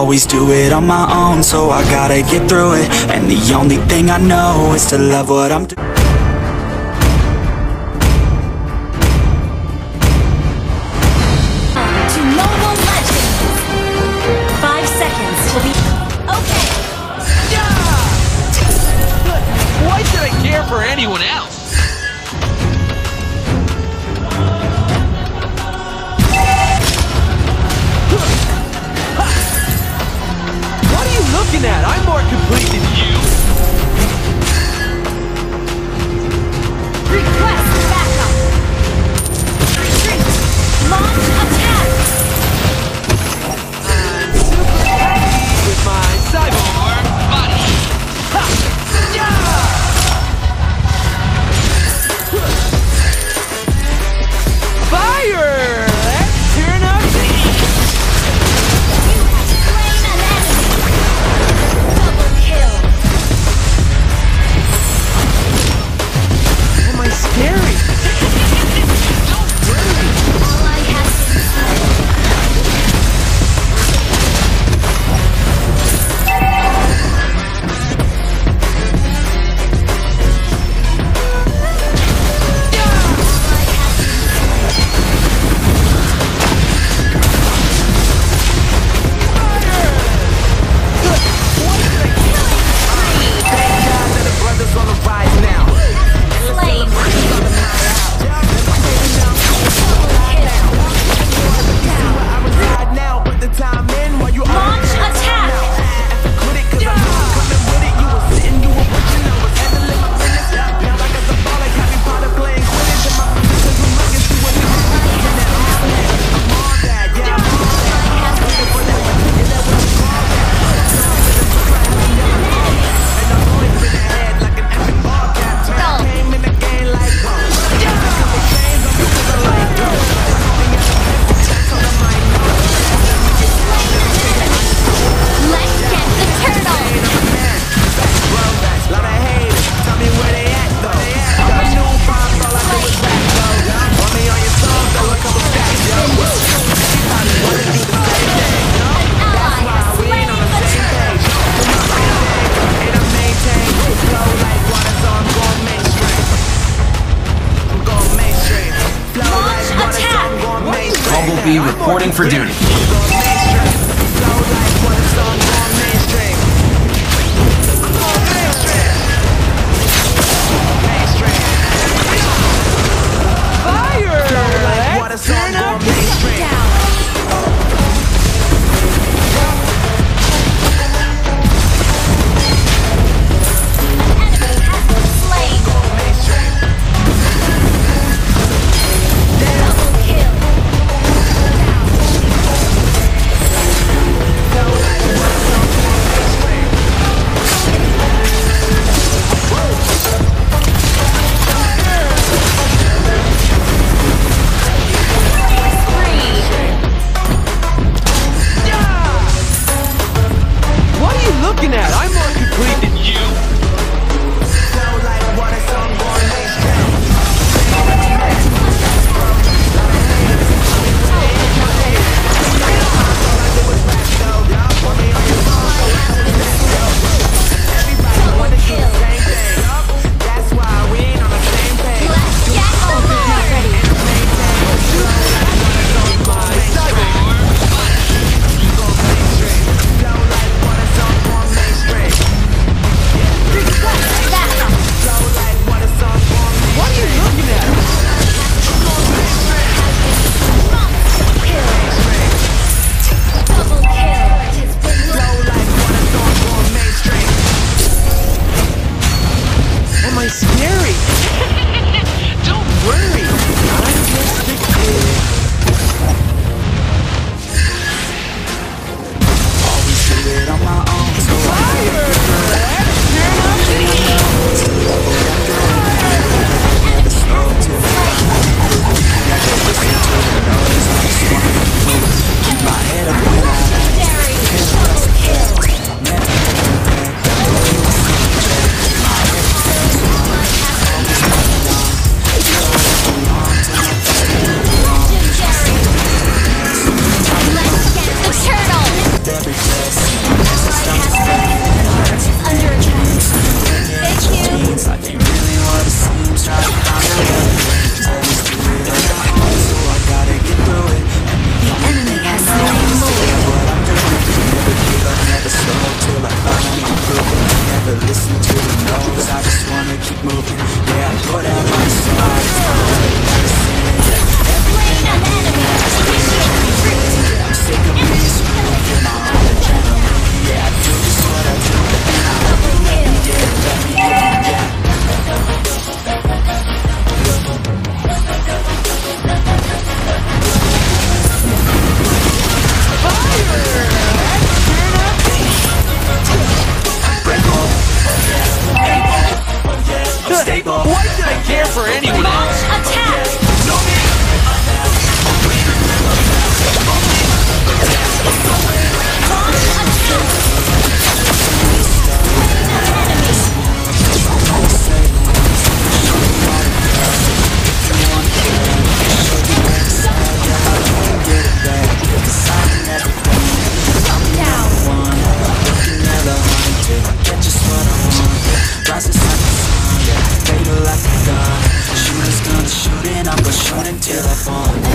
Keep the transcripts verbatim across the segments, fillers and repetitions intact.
always do it on my own, so I gotta get through it. And the only thing I know is to love what I'm doing. To Mobile Legends! Five seconds will be... Okay! Why should I care for anyone else? What are you looking at? I'm more complete than you. Request backup! Retreat! Launch attack! I'm super happy with my cyborg body. Ha! Yeah! Fire! Let's turn up the heat! You have slain an enemy! Double kill! Am I scary? Don't worry! Ally has been slain. Ally has been slain. Launch attack! Let's get the turtle! Ally has slain the turtle! Launch attack! Bumblebee reporting for duty. Fire! Let's turn up the heat! Down! An enemy has been slain! Double kill!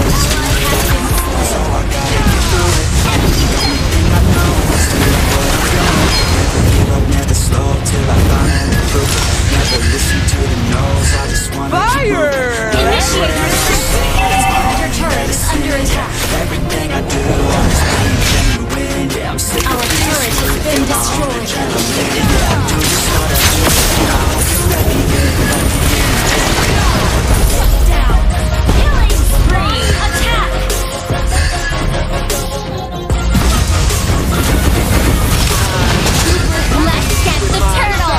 is real, so I gotta get through it. And the only thing I know is to live what I'm doing. Never give up, never slow till I finally prove it. Never listen to the no's, I just wanna keep moving. Initiate restriction. Your turret is under attack. Everything I do, I'm just being genuine. Yeah, I'm sick Our of being turret has screwed. been My own destroyed. adrenaline. Yeah, I do just what I do. I hope you let me in, let me in. Down. Killing spree. Attack. Let's get the turtle.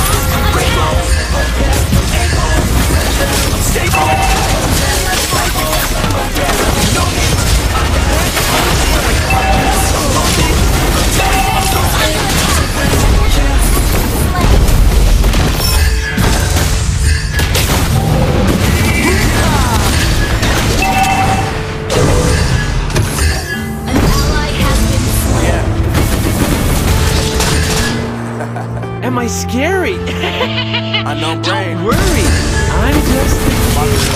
An ally has been slain. Am I scary? Unknown brain. Don't worry. I'm just Let's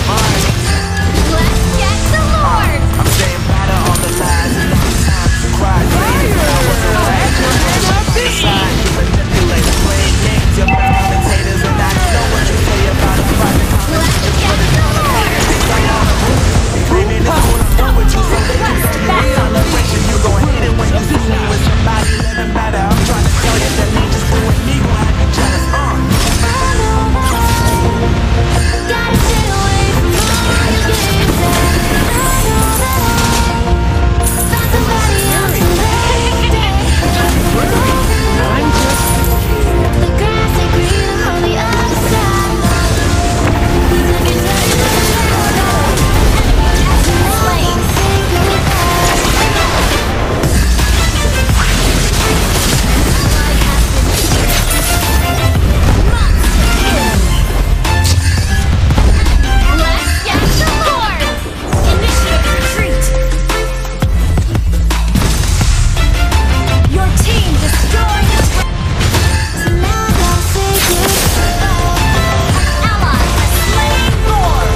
get the Lord. I'm saying bye to all the lies and all the times you cried. I wasn't right. Your side, you manipulate, playing games. You're my commentators, and I know what you say about a private Let's get the Lord. claiming it's cool. I'm done with you, so they can Thrust see back. me celebration. You gon' hate it when you see me with somebody living better. I'm trying to tell you that me just doing me gon' have you jealous. Uh. Gotta stay away from all your games. I know that find somebody else to I'm just the grass ain't greener on the other side. I can tell you the truth. Enemy has been slain. Let's get the Lord. Initiate retreat. Your team destroyed the turret. An ally has slain Lord.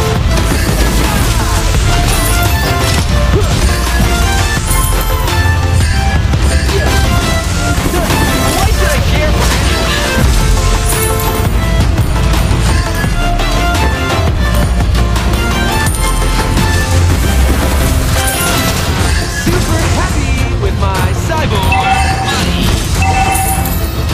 Why should I care for super happy with my cyborg body.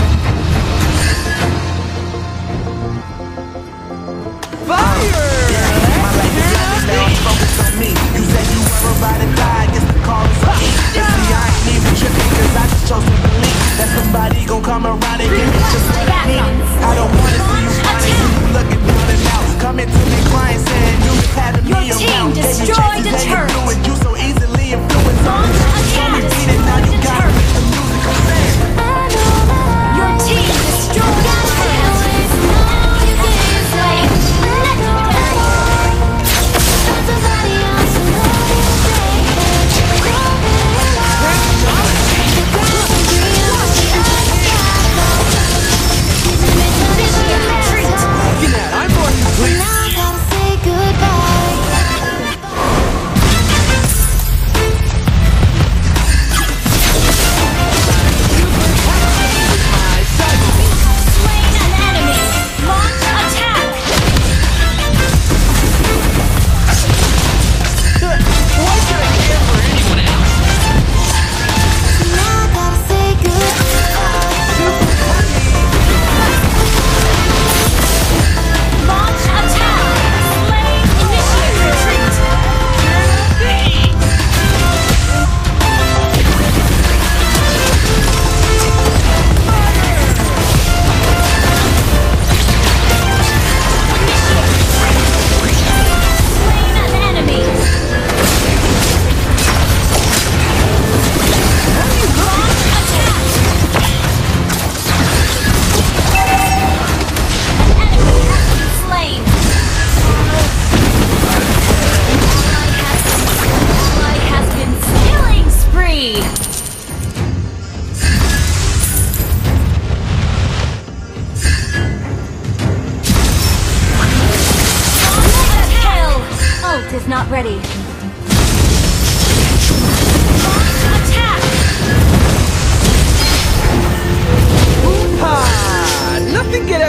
Fire! My life is ending, now it's focused on me. You said you were about to die, I guess the call is on me. You see, I ain't even tripping, cause I just chose to believe that somebody gon' come around and give me just what I need. I don't wanna see you crying, see you looking down and out. Coming to me crying, saying you just having Your me team around. Gave you destroyed chances the and you turret. blew it. You so easily influenced. All the time you told me beat it, now you gotta make the music I'm saying. Your team destroyed the turret. Slain. Looking at, I'm more complete. Now I gotta say goodbye.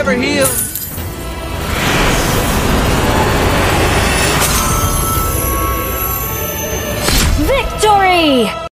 never heal.